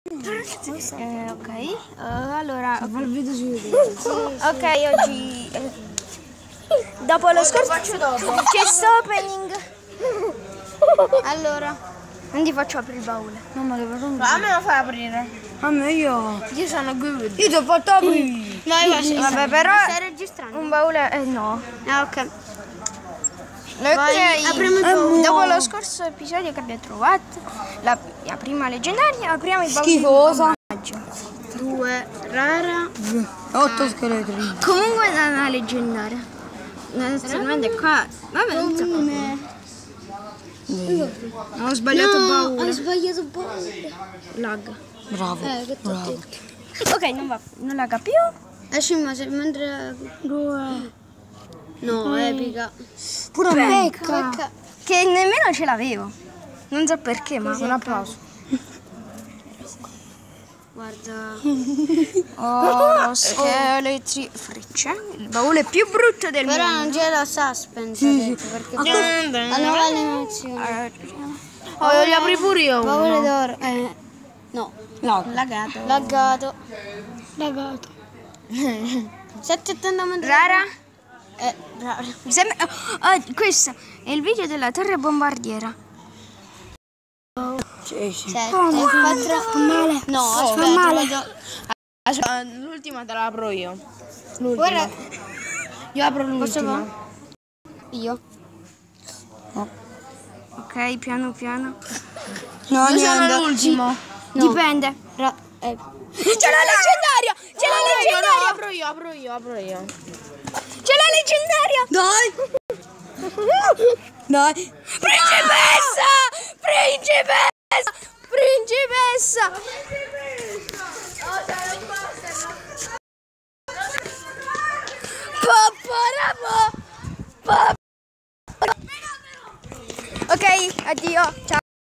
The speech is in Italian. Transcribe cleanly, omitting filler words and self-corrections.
Ok, allora il video su YouTube. ok, oggi dopo lo scorso chest opening. Allora, non ti faccio aprire il baule. No, ma devo rompere. Ma a me lo fai aprire. A me io. Io sono good. Io ti ho fatto aprire. Vabbè, però Stai registrando? un baule no. Ok. Ok, apriamo il baule. dopo lo scorso episodio che abbiamo trovato la prima leggendaria, apriamo il baule. Schifosa. 2 rara. 8 scheletri. Comunque è una leggendaria. Naturalmente qua. Vabbè, non so. Ho sbagliato il baule. Hai sbagliato baule. Lag. Bravo. Che t'ho Bravo. detto. Ok, non laga più. Esci ma se mentre... No, epica. Pure Pecca. Che nemmeno ce l'avevo. Non so perché, ma Un applauso. Guarda. oro, scheletri, frecce. Il baule più brutto del Però mondo. non c'è la suspense adesso, perché hanno l'animazione. Oh, li apri pure io. Baule d'oro. No. Lagato. Laggato. Laggato. 7,80 mentre... Rara? Rara. Mi sembra... questo è il video della torre bombardiera. Sì. 7, 4... Male. No, aspetta. L'ultima te la apro io. Guarda. Io apro Posso l'ultima. fare? Io? Ok, piano piano. No, Io sono l'ultimo. No. Dipende. C'è C'è la leggendaria! C'è la leggendaria! Apro io. C'è la leggendaria! Dai. Principessa! Principessa! Principessa! Papà! Ok, addio. Ciao.